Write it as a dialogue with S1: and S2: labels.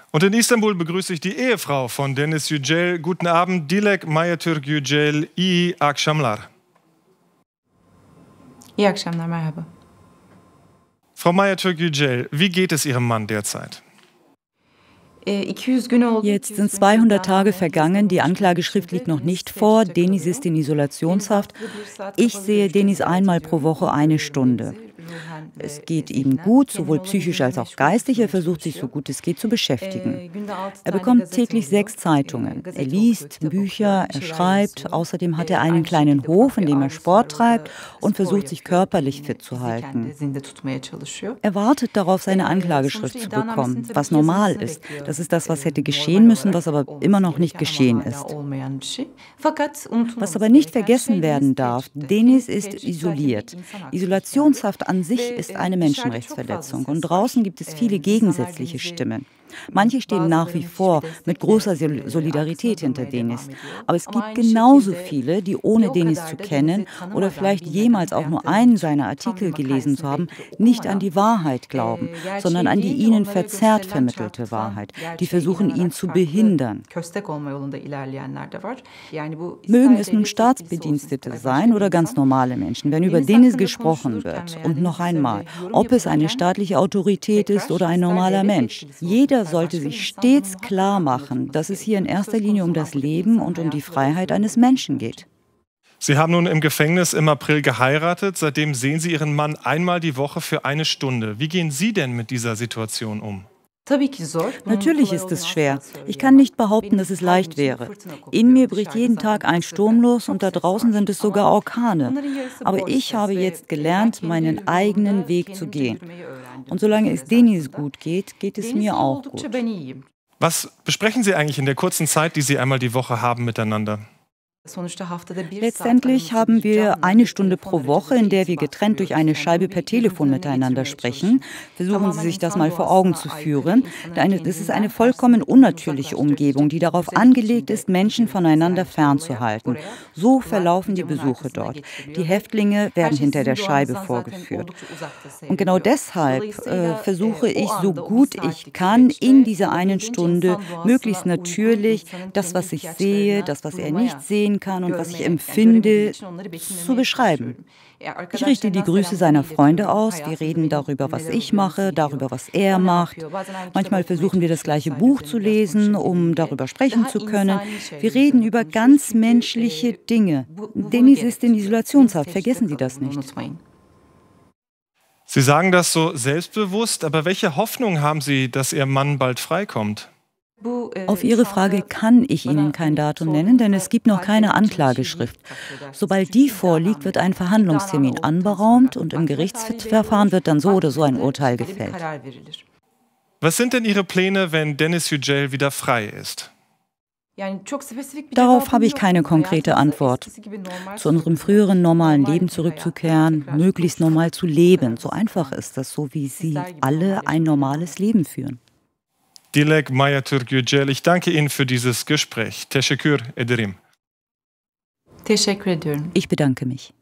S1: Und in Istanbul begrüße ich die Ehefrau von Deniz Yücel. Guten Abend, Dilek Mayatürk Yücel. İyi akşamlar.
S2: İyi akşamlar, merhaba.
S1: Frau Mayatürk Yücel, wie geht es Ihrem Mann derzeit?
S3: Jetzt sind 200 Tage vergangen, die Anklageschrift liegt noch nicht vor, Deniz ist in Isolationshaft. Ich sehe Deniz einmal pro Woche 1 Stunde. Es geht ihm gut, sowohl psychisch als auch geistig. Er versucht sich so gut es geht zu beschäftigen. Er bekommt täglich 6 Zeitungen. Er liest Bücher, er schreibt. Außerdem hat er einen kleinen Hof, in dem er Sport treibt und versucht, sich körperlich fit zu halten. Er wartet darauf, seine Anklageschrift zu bekommen, was normal ist. Das ist das, was hätte geschehen müssen, was aber immer noch nicht geschehen ist. Was aber nicht vergessen werden darf, Deniz ist isoliert. Isolationshaft an sich ist eine Menschenrechtsverletzung und draußen gibt es viele gegensätzliche Stimmen. Manche stehen nach wie vor mit großer Solidarität hinter Deniz. Aber es gibt genauso viele, die ohne Deniz zu kennen oder vielleicht jemals auch nur einen seiner Artikel gelesen zu haben, nicht an die Wahrheit glauben, sondern an die ihnen verzerrt vermittelte Wahrheit. Die versuchen, ihn zu behindern. Mögen es nun Staatsbedienstete sein oder ganz normale Menschen, wenn über Deniz gesprochen wird, und noch einmal, ob es eine staatliche Autorität ist oder ein normaler Mensch, jeder sollte sich stets klar machen, dass es hier in erster Linie um das Leben und um die Freiheit eines Menschen geht.
S1: Sie haben nun im Gefängnis im April geheiratet. Seitdem sehen Sie Ihren Mann einmal die Woche für 1 Stunde. Wie gehen Sie denn mit dieser Situation um?
S3: Natürlich ist es schwer. Ich kann nicht behaupten, dass es leicht wäre. In mir bricht jeden Tag ein Sturm los und da draußen sind es sogar Orkane. Aber ich habe jetzt gelernt, meinen eigenen Weg zu gehen. Und solange es Deniz gut geht, geht es mir auch gut.
S1: Was besprechen Sie eigentlich in der kurzen Zeit, die Sie einmal die Woche haben miteinander?
S3: Letztendlich haben wir 1 Stunde pro Woche, in der wir getrennt durch eine Scheibe per Telefon miteinander sprechen. Versuchen Sie sich das mal vor Augen zu führen. Das ist eine vollkommen unnatürliche Umgebung, die darauf angelegt ist, Menschen voneinander fernzuhalten. So verlaufen die Besuche dort. Die Häftlinge werden hinter der Scheibe vorgeführt. Und genau deshalb versuche ich, so gut ich kann, in dieser 1 Stunde möglichst natürlich das, was ich sehe, das, was er nicht sehen kann und was ich empfinde, zu beschreiben. Ich richte die Grüße seiner Freunde aus, wir reden darüber, was ich mache, darüber, was er macht. Manchmal versuchen wir, das gleiche Buch zu lesen, um darüber sprechen zu können. Wir reden über ganz menschliche Dinge. Deniz ist in Isolationshaft, vergessen Sie das nicht.
S1: Sie sagen das so selbstbewusst, aber welche Hoffnung haben Sie, dass Ihr Mann bald freikommt?
S3: Auf Ihre Frage kann ich Ihnen kein Datum nennen, denn es gibt noch keine Anklageschrift. Sobald die vorliegt, wird ein Verhandlungstermin anberaumt und im Gerichtsverfahren wird dann so oder so ein Urteil gefällt.
S1: Was sind denn Ihre Pläne, wenn Deniz Yücel wieder frei ist?
S3: Darauf habe ich keine konkrete Antwort. Zu unserem früheren normalen Leben zurückzukehren, möglichst normal zu leben. So einfach ist das, so wie Sie alle ein normales Leben führen.
S1: Dilek Mayatürk Yücel, ich danke Ihnen für dieses Gespräch. Teşekkür ederim.
S2: Teşekkür ediyorum.
S3: Ich bedanke mich.